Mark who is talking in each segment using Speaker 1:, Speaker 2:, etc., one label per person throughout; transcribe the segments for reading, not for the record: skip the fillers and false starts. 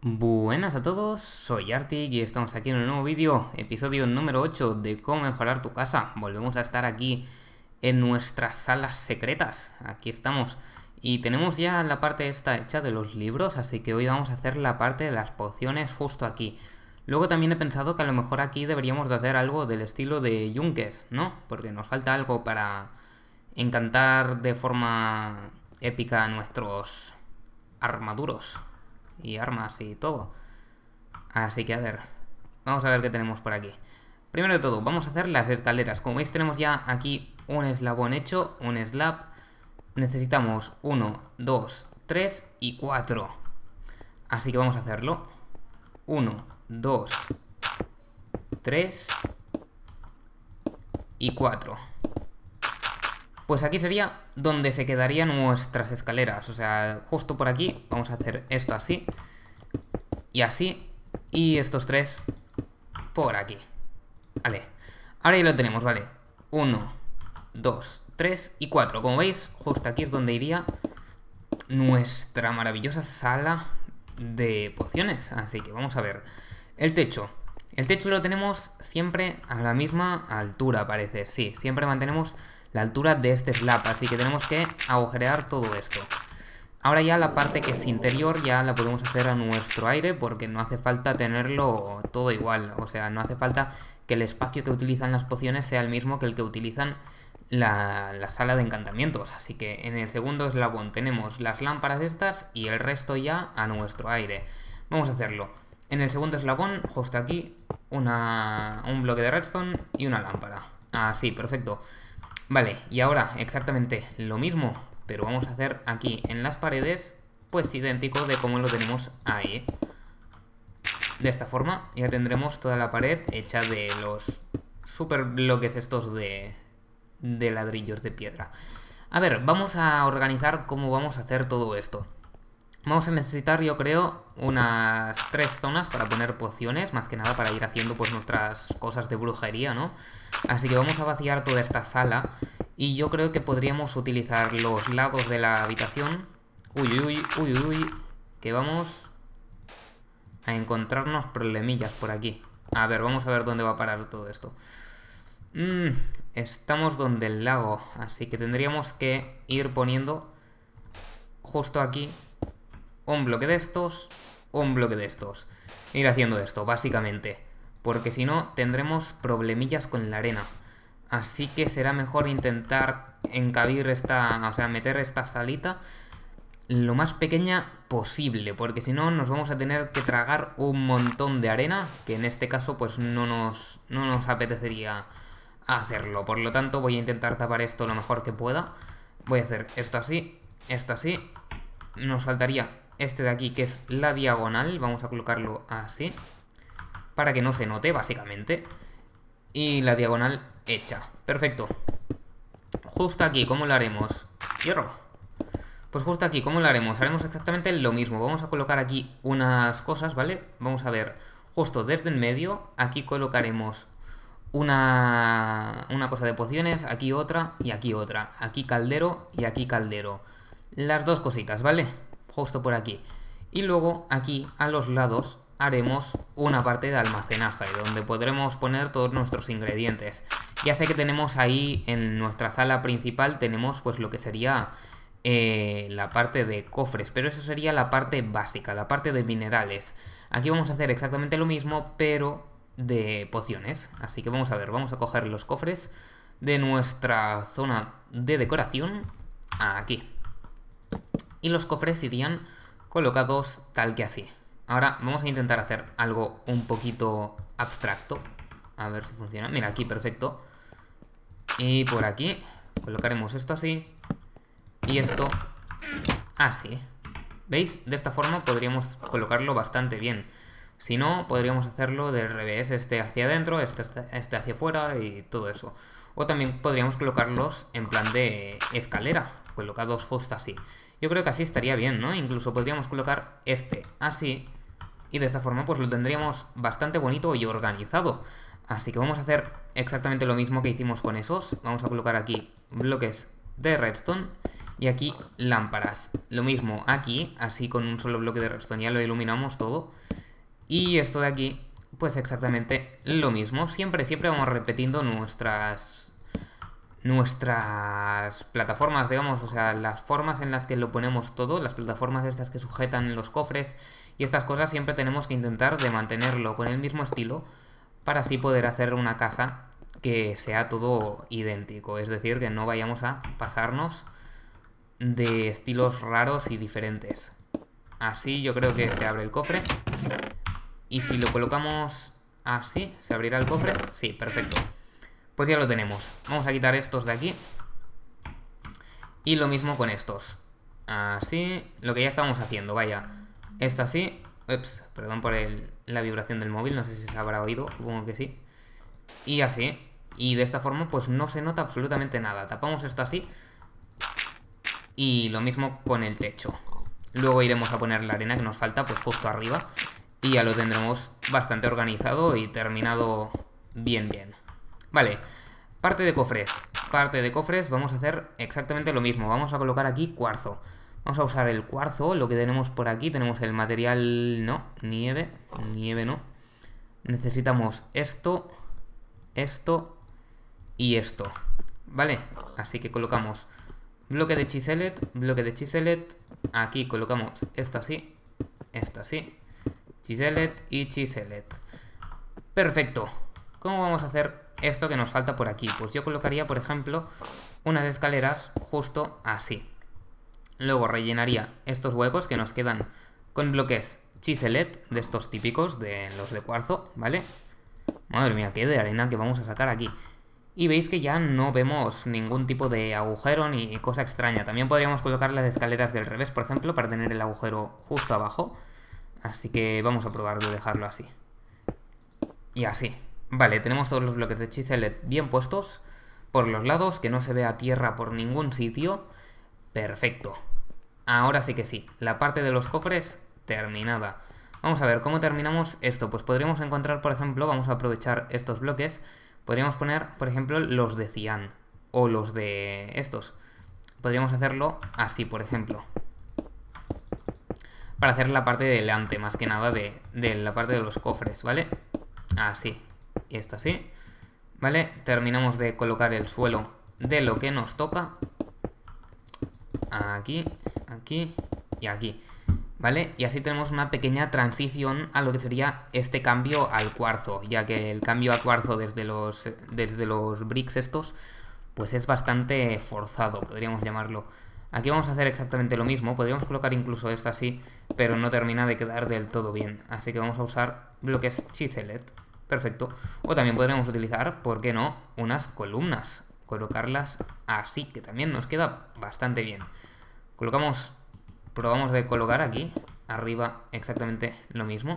Speaker 1: Buenas a todos, soy Arctic y estamos aquí en un nuevo vídeo, episodio número 8 de cómo mejorar tu casa. Volvemos a estar aquí en nuestras salas secretas, aquí estamos. Y tenemos ya la parte esta hecha de los libros, así que hoy vamos a hacer la parte de las pociones justo aquí. Luego también he pensado que a lo mejor aquí deberíamos de hacer algo del estilo de yunques, ¿no? Porque nos falta algo para encantar de forma épica a nuestros armaduros y armas y todo. Así que a ver, vamos a ver qué tenemos por aquí. Primero de todo, vamos a hacer las escaleras. Como veis tenemos ya aquí un eslabón hecho, un slab. Necesitamos 1, 2, 3 y 4. Así que vamos a hacerlo. 1, 2, 3 y 4. Pues aquí sería donde se quedarían nuestras escaleras. O sea, justo por aquí vamos a hacer esto así y así, y estos tres por aquí. Vale, ahora ya lo tenemos, vale. 1, 2, 3 y 4. Como veis, justo aquí es donde iría nuestra maravillosa sala de pociones. Así que vamos a ver. El techo. El techo lo tenemos siempre a la misma altura, parece. Sí, siempre mantenemos la altura de este slab, así que tenemos que agujerear todo esto. Ahora ya la parte que es interior ya la podemos hacer a nuestro aire, porque no hace falta tenerlo todo igual. O sea, no hace falta que el espacio que utilizan las pociones sea el mismo que el que utilizan la sala de encantamientos. Así que en el segundo eslabón tenemos las lámparas estas y el resto ya a nuestro aire. Vamos a hacerlo. En el segundo eslabón, justo aquí, un bloque de redstone y una lámpara. Así, perfecto. Vale, y ahora exactamente lo mismo, pero vamos a hacer aquí en las paredes, pues idéntico de como lo tenemos ahí. De esta forma ya tendremos toda la pared hecha de los super bloques estos de ladrillos de piedra. A ver, vamos a organizar cómo vamos a hacer todo esto. Vamos a necesitar, yo creo, unas 3 zonas para poner pociones, más que nada para ir haciendo pues nuestras cosas de brujería, ¿no? Así que vamos a vaciar toda esta sala y yo creo que podríamos utilizar los lados de la habitación. Uy, uy, uy, uy, que vamos a encontrarnos problemillas por aquí. A ver, vamos a ver dónde va a parar todo esto. Estamos donde el lago, así que tendríamos que ir poniendo justo aquí un bloque de estos, un bloque de estos. Ir haciendo esto, básicamente. Porque si no, tendremos problemillas con la arena. Así que será mejor intentar encabir esta... O sea, meter esta salita lo más pequeña posible. Porque si no, nos vamos a tener que tragar un montón de arena. Que en este caso, pues no nos apetecería hacerlo. Por lo tanto, voy a intentar tapar esto lo mejor que pueda. Voy a hacer esto así, esto así. Nos faltaría este de aquí, que es la diagonal. Vamos a colocarlo así, para que no se note, básicamente. Y la diagonal hecha. Perfecto. Justo aquí, ¿cómo lo haremos? Hierro. Pues justo aquí, ¿cómo lo haremos? Haremos exactamente lo mismo. Vamos a colocar aquí unas cosas, ¿vale? Vamos a ver, justo desde el medio, aquí colocaremos una cosa de pociones, aquí otra y aquí otra. Aquí caldero y aquí caldero. Las dos cositas, ¿vale? Justo por aquí. Y luego aquí a los lados haremos una parte de almacenaje, donde podremos poner todos nuestros ingredientes. Ya sé que tenemos ahí en nuestra sala principal, tenemos pues lo que sería la parte de cofres, pero eso sería la parte básica, la parte de minerales. Aquí vamos a hacer exactamente lo mismo, pero de pociones. Así que vamos a ver, vamos a coger los cofres de nuestra zona de decoración aquí. Y los cofres irían colocados tal que así. Ahora vamos a intentar hacer algo un poquito abstracto. A ver si funciona. Mira, aquí, perfecto. Y por aquí colocaremos esto así. Y esto así. ¿Veis? De esta forma podríamos colocarlo bastante bien. Si no, podríamos hacerlo del revés. Este hacia adentro, este hacia afuera y todo eso. O también podríamos colocarlos en plan de escalera, colocados justo así. Yo creo que así estaría bien, ¿no? Incluso podríamos colocar este así. Y de esta forma pues lo tendríamos bastante bonito y organizado. Así que vamos a hacer exactamente lo mismo que hicimos con esos. Vamos a colocar aquí bloques de redstone. Y aquí lámparas. Lo mismo aquí, así con un solo bloque de redstone ya lo iluminamos todo. Y esto de aquí, pues exactamente lo mismo. Siempre vamos repitiendo nuestras plataformas, digamos, o sea, las formas en las que lo ponemos todo, las plataformas estas que sujetan los cofres y estas cosas, siempre tenemos que intentar de mantenerlo con el mismo estilo para así poder hacer una casa que sea todo idéntico, es decir, que no vayamos a pasarnos de estilos raros y diferentes. Así yo creo que se abre el cofre. Y si lo colocamos así, ¿se abrirá el cofre? Sí, perfecto. Pues ya lo tenemos. Vamos a quitar estos de aquí. Y lo mismo con estos. Así, lo que ya estábamos haciendo, vaya. Esto así. Ups, perdón por la vibración del móvil, no sé si se habrá oído, supongo que sí. Y así. Y de esta forma pues no se nota absolutamente nada. Tapamos esto así. Y lo mismo con el techo. Luego iremos a poner la arena que nos falta pues justo arriba. Y ya lo tendremos bastante organizado y terminado bien. Vale, parte de cofres. Parte de cofres vamos a hacer exactamente lo mismo. Vamos a colocar aquí cuarzo. Vamos a usar el cuarzo, lo que tenemos por aquí. Tenemos el material, no, nieve no. Necesitamos esto, esto y esto. Vale, así que colocamos bloque de chiselet. Aquí colocamos esto así, chiselet y chiselet. Perfecto. ¿Cómo vamos a hacer esto que nos falta por aquí? Pues yo colocaría, por ejemplo, unas escaleras justo así. Luego rellenaría estos huecos que nos quedan con bloques chiselet, de estos típicos, de los de cuarzo, ¿vale? Madre mía, qué de arena que vamos a sacar aquí. Y veis que ya no vemos ningún tipo de agujero ni cosa extraña. También podríamos colocar las escaleras del revés, por ejemplo, para tener el agujero justo abajo. Así que vamos a probar de dejarlo así. Y así. Vale, tenemos todos los bloques de chiselet bien puestos por los lados, que no se vea tierra por ningún sitio. Perfecto. Ahora sí que sí. La parte de los cofres terminada. Vamos a ver, ¿cómo terminamos esto? Pues podríamos encontrar, por ejemplo, vamos a aprovechar estos bloques. Podríamos poner, por ejemplo, los de cian. O los de estos. Podríamos hacerlo así, por ejemplo. Para hacer la parte de delante, más que nada, de la parte de los cofres, ¿vale? Así. Y esto así. ¿Vale? Terminamos de colocar el suelo de lo que nos toca. Aquí, aquí y aquí. ¿Vale? Y así tenemos una pequeña transición a lo que sería este cambio al cuarzo, ya que el cambio a cuarzo desde los bricks estos, pues es bastante forzado, podríamos llamarlo. Aquí vamos a hacer exactamente lo mismo, podríamos colocar incluso esto así, pero no termina de quedar del todo bien. Así que vamos a usar bloques chiselet. Perfecto. O también podríamos utilizar, ¿por qué no?, unas columnas. Colocarlas así, que también nos queda bastante bien. Probamos de colocar aquí, arriba, exactamente lo mismo.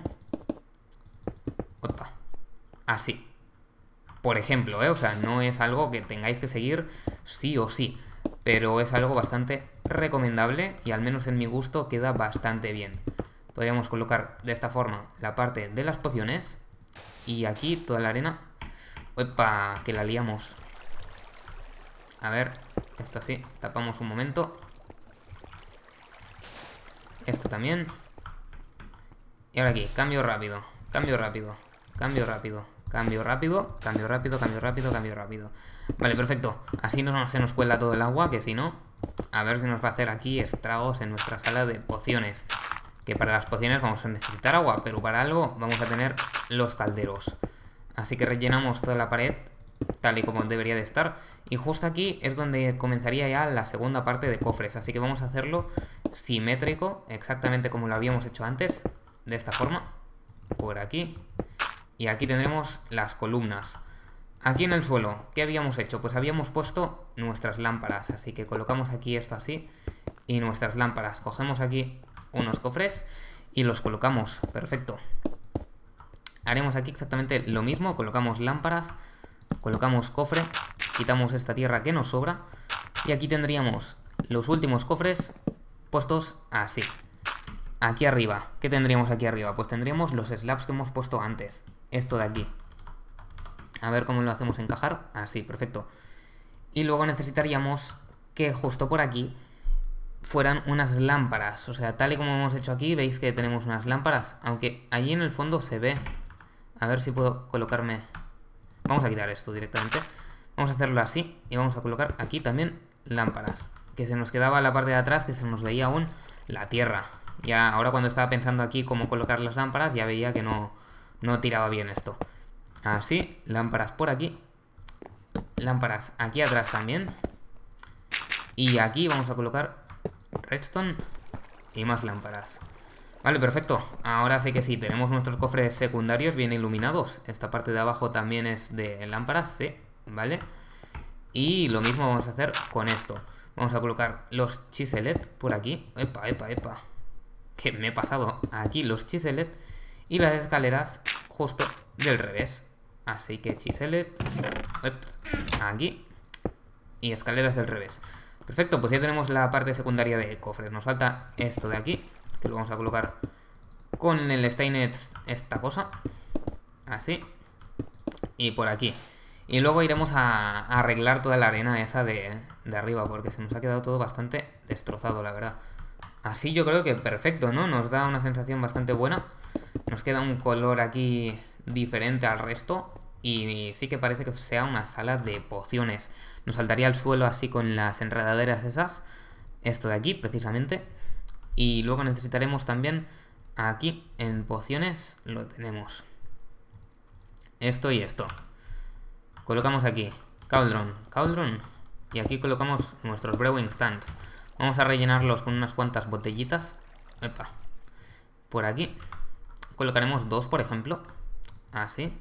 Speaker 1: Opa. Así. Por ejemplo, o sea, no es algo que tengáis que seguir sí o sí, pero es algo bastante recomendable y al menos en mi gusto queda bastante bien. Podríamos colocar de esta forma la parte de las pociones y aquí toda la arena. ¡Opa! Que la liamos. A ver, esto así, tapamos un momento. Esto también. Y ahora aquí, cambio rápido. Vale, perfecto. Así no se nos cuela todo el agua, que si no, a ver si nos va a hacer aquí estragos en nuestra sala de pociones. Que para las pociones vamos a necesitar agua, pero para algo vamos a tener los calderos. Así que rellenamos toda la pared tal y como debería de estar. Y justo aquí es donde comenzaría ya la segunda parte de cofres. Así que vamos a hacerlo simétrico, exactamente como lo habíamos hecho antes. De esta forma, por aquí. Y aquí tendremos las columnas. Aquí en el suelo, ¿qué habíamos hecho? Pues habíamos puesto nuestras lámparas. Así que colocamos aquí esto así. Y nuestras lámparas. Cogemos aquí unos cofres y los colocamos. Perfecto. Haremos aquí exactamente lo mismo. Colocamos lámparas. Colocamos cofre. Quitamos esta tierra que nos sobra. Y aquí tendríamos los últimos cofres puestos así. Aquí arriba, ¿qué tendríamos aquí arriba? Pues tendríamos los slabs que hemos puesto antes. Esto de aquí. A ver cómo lo hacemos encajar. Así, perfecto. Y luego necesitaríamos que justo por aquí fueran unas lámparas. O sea, tal y como hemos hecho aquí, veis que tenemos unas lámparas. Aunque allí en el fondo se ve. A ver si puedo colocarme... Vamos a quitar esto directamente. Vamos a hacerlo así y vamos a colocar aquí también lámparas. Que se nos quedaba la parte de atrás, que se nos veía aún la tierra. Ya ahora cuando estaba pensando aquí cómo colocar las lámparas, ya veía que no tiraba bien esto. Así, lámparas por aquí. Lámparas aquí atrás también. Y aquí vamos a colocar redstone y más lámparas. Vale, perfecto. Ahora sí que sí, tenemos nuestros cofres secundarios bien iluminados. Esta parte de abajo también es de lámparas, sí, ¿vale? Y lo mismo vamos a hacer con esto. Vamos a colocar los chiselet por aquí. Epa, epa, epa. Que me he pasado. Aquí los chiselet y las escaleras justo del revés. Así que chiselet, aquí y escaleras del revés. Perfecto, pues ya tenemos la parte secundaria de cofres. Nos falta esto de aquí, que lo vamos a colocar con el Stainet, esta cosa. Así. Y por aquí. Y luego iremos a arreglar toda la arena esa de arriba, porque se nos ha quedado todo bastante destrozado, la verdad. Así yo creo que perfecto, ¿no? Nos da una sensación bastante buena. Nos queda un color aquí diferente al resto. Y sí que parece que sea una sala de pociones. Nos saltaría al suelo así con las enredaderas esas. Esto de aquí, precisamente. Y luego necesitaremos también aquí en pociones. Lo tenemos. Esto y esto. Colocamos aquí cauldron, cauldron. Y aquí colocamos nuestros brewing stands. Vamos a rellenarlos con unas cuantas botellitas. Epa. Por aquí colocaremos 2, por ejemplo. Así.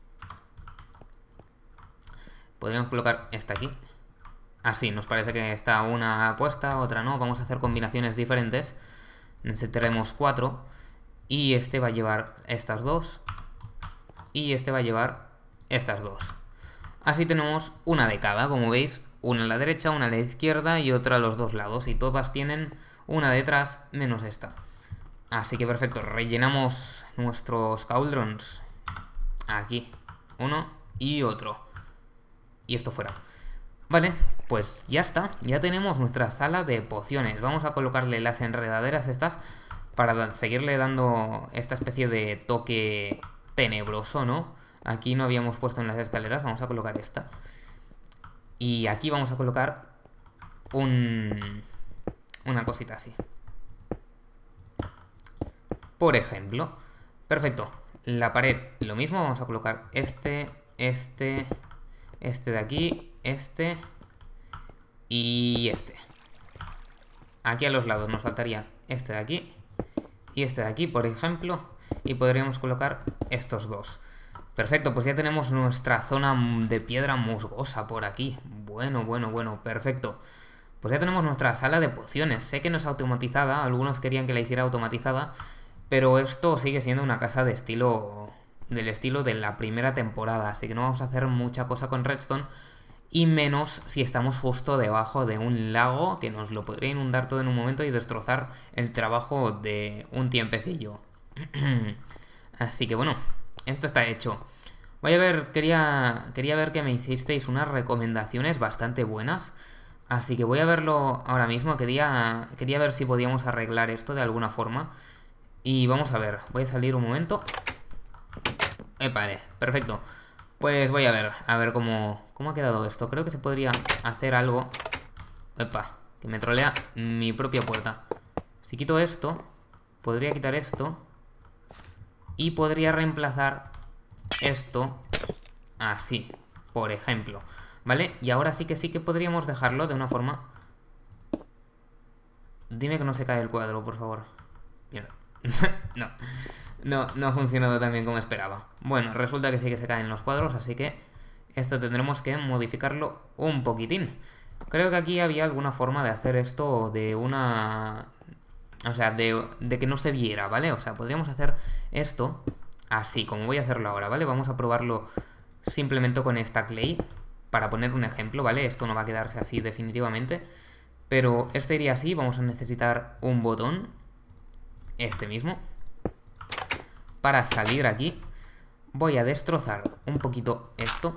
Speaker 1: Podríamos colocar esta aquí. Así, nos parece que está una puesta, otra no. Vamos a hacer combinaciones diferentes. Necesitaremos 4. Y este va a llevar estas 2. Y este va a llevar estas 2. Así tenemos una de cada, como veis. Una a la derecha, una a la izquierda y otra a los dos lados. Y todas tienen una detrás menos esta. Así que perfecto, rellenamos nuestros cauldrons. Aquí, uno y otro. Y esto fuera. Vale, pues ya está. Ya tenemos nuestra sala de pociones. Vamos a colocarle las enredaderas estas para seguirle dando esta especie de toque tenebroso, ¿no? Aquí no habíamos puesto en las escaleras. Vamos a colocar esta. Y aquí vamos a colocar una cosita así. Por ejemplo. Perfecto. La pared, lo mismo. Vamos a colocar este de aquí, y este. Aquí a los lados nos faltaría este de aquí y este de aquí, por ejemplo. Y podríamos colocar estos dos. Perfecto, pues ya tenemos nuestra zona de piedra musgosa por aquí. Bueno, perfecto. Pues ya tenemos nuestra sala de pociones. Sé que no es automatizada, algunos querían que la hiciera automatizada, pero esto sigue siendo una casa de estilo... del estilo de la primera temporada, así que no vamos a hacer mucha cosa con redstone, y menos si estamos justo debajo de un lago que nos lo podría inundar todo en un momento y destrozar el trabajo de un tiempecillo. Así que bueno, esto está hecho. Voy a ver, quería ver que me hicisteis unas recomendaciones bastante buenas, así que voy a verlo ahora mismo. Quería ver si podíamos arreglar esto de alguna forma, y vamos a ver, voy a salir un momento. Vale, perfecto. Pues voy a ver cómo ha quedado esto. Creo que se podría hacer algo. Epa, que me trolea mi propia puerta. Si quito esto, podría quitar esto y podría reemplazar esto así, por ejemplo. ¿Vale? Y ahora sí que podríamos dejarlo de una forma... Dime que no se cae el cuadro, por favor. Mierda. No ha funcionado tan bien como esperaba. Bueno, resulta que sí que se caen los cuadros, así que esto tendremos que modificarlo un poquitín. Creo que aquí había alguna forma de hacer esto de una... O sea, de que no se viera, ¿vale? O sea, podríamos hacer esto así, como voy a hacerlo ahora, ¿vale? Vamos a probarlo simplemente con esta clay, para poner un ejemplo, ¿vale? Esto no va a quedarse así definitivamente, pero esto iría así. Vamos a necesitar un botón, este mismo. Para salir aquí voy a destrozar un poquito esto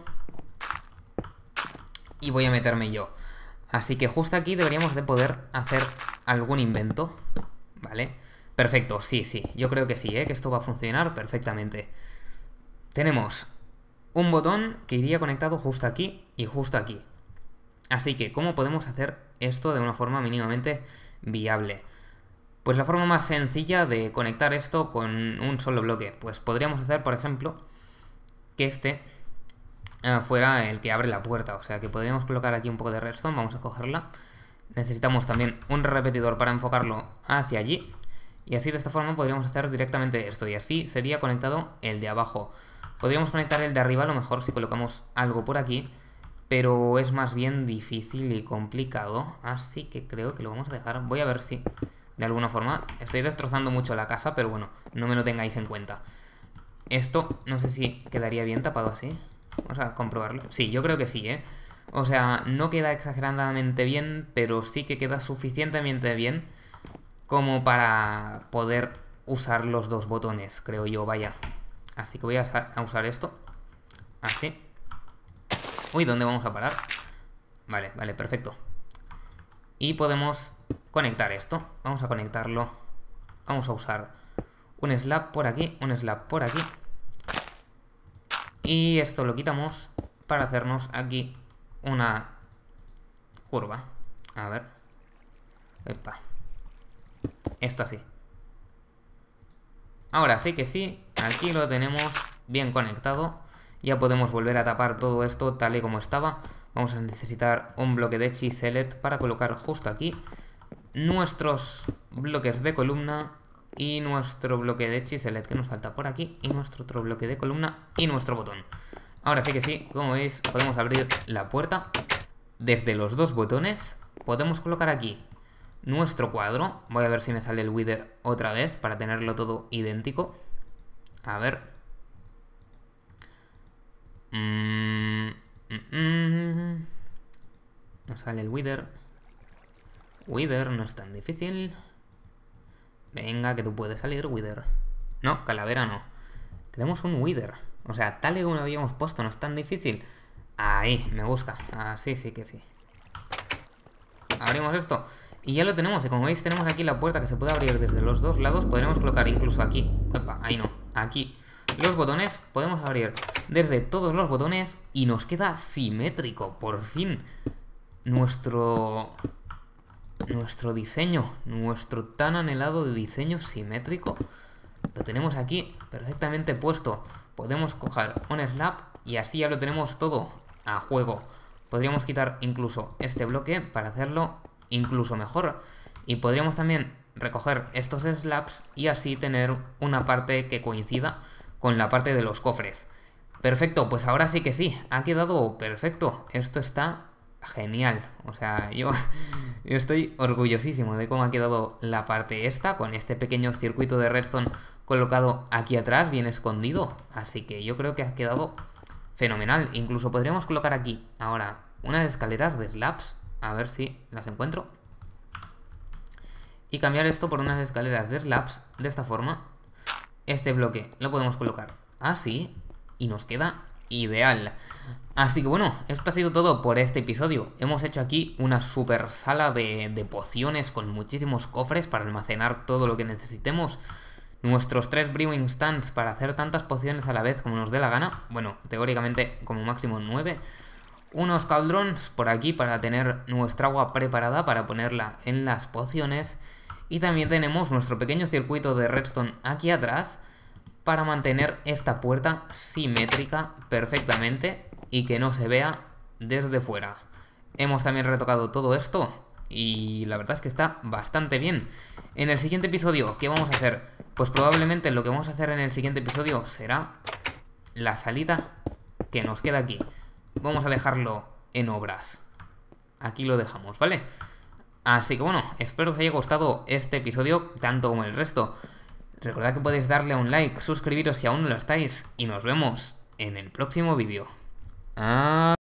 Speaker 1: y voy a meterme yo. Así que justo aquí deberíamos de poder hacer algún invento, ¿vale? Perfecto, sí, yo creo que sí, que esto va a funcionar perfectamente. Tenemos un botón que iría conectado justo aquí y justo aquí. Así que, ¿cómo podemos hacer esto de una forma mínimamente viable? Pues la forma más sencilla de conectar esto con un solo bloque, pues podríamos hacer, por ejemplo, que este fuera el que abre la puerta. O sea que podríamos colocar aquí un poco de redstone, vamos a cogerla. Necesitamos también un repetidor para enfocarlo hacia allí. Y así de esta forma podríamos hacer directamente esto. Y así sería conectado el de abajo. Podríamos conectar el de arriba a lo mejor si colocamos algo por aquí, pero es más bien difícil y complicado. Así que creo que lo vamos a dejar. Voy a ver si de alguna forma estoy destrozando mucho la casa, pero bueno, no me lo tengáis en cuenta. Esto no sé si quedaría bien tapado así. Vamos a comprobarlo. Sí, yo creo que sí, O sea, no queda exageradamente bien, pero sí que queda suficientemente bien como para poder usar los dos botones, creo yo, vaya. Así que voy a usar esto. Así. Uy, ¿dónde vamos a parar? Vale, perfecto. Y podemos conectar esto. Vamos a conectarlo. Vamos a usar un slab por aquí, un slab por aquí. Y esto lo quitamos para hacernos aquí una curva. A ver. Epa. Esto así. Ahora sí que sí, aquí lo tenemos bien conectado. Ya podemos volver a tapar todo esto tal y como estaba. Vamos a necesitar un bloque de chiselet para colocar justo aquí nuestros bloques de columna y nuestro bloque de chiselet que nos falta por aquí y nuestro otro bloque de columna y nuestro botón. Ahora sí que sí, como veis, podemos abrir la puerta desde los dos botones. Podemos colocar aquí nuestro cuadro. Voy a ver si me sale el Wither otra vez para tenerlo todo idéntico. A ver. No sale el Wither. Wither no es tan difícil. Venga, que tú puedes salir, Wither. No, calavera no. Queremos un Wither. O sea, tal y como lo habíamos puesto, no es tan difícil. Ahí, me gusta. Así sí que sí. Abrimos esto. Y ya lo tenemos. Y como veis, tenemos aquí la puerta que se puede abrir desde los dos lados. Podremos colocar incluso aquí. Epa, ahí no. Aquí. Los botones. Podemos abrir desde todos los botones. Y nos queda simétrico. Por fin. Nuestro diseño. Nuestro tan anhelado diseño simétrico. Lo tenemos aquí perfectamente puesto. Podemos coger un slab y así ya lo tenemos todo a juego. Podríamos quitar incluso este bloque para hacerlo incluso mejor. Y podríamos también recoger estos slabs y así tener una parte que coincida con la parte de los cofres. Perfecto, pues ahora sí que sí, ha quedado perfecto. Esto está genial. O sea, yo estoy orgullosísimo de cómo ha quedado la parte esta, con este pequeño circuito de redstone colocado aquí atrás, bien escondido. Así que yo creo que ha quedado fenomenal. Incluso podríamos colocar aquí ahora unas escaleras de slabs. A ver si las encuentro. Y cambiar esto por unas escaleras de slabs de esta forma. Este bloque lo podemos colocar así y nos queda ideal. Así que bueno, esto ha sido todo por este episodio. Hemos hecho aquí una super sala de pociones con muchísimos cofres para almacenar todo lo que necesitemos. Nuestros 3 brewing stands para hacer tantas pociones a la vez como nos dé la gana. Bueno, teóricamente como máximo 9. Unos cauldrons por aquí para tener nuestra agua preparada para ponerla en las pociones. Y también tenemos nuestro pequeño circuito de redstone aquí atrás para mantener esta puerta simétrica perfectamente y que no se vea desde fuera. Hemos también retocado todo esto y la verdad es que está bastante bien. En el siguiente episodio, ¿qué vamos a hacer? Pues probablemente lo que vamos a hacer en el siguiente episodio será la salita que nos queda aquí. Vamos a dejarlo en obras. Aquí lo dejamos, ¿vale? Así que bueno, espero que os haya gustado este episodio tanto como el resto. Recordad que podéis darle a un like, suscribiros si aún no lo estáis y nos vemos en el próximo vídeo.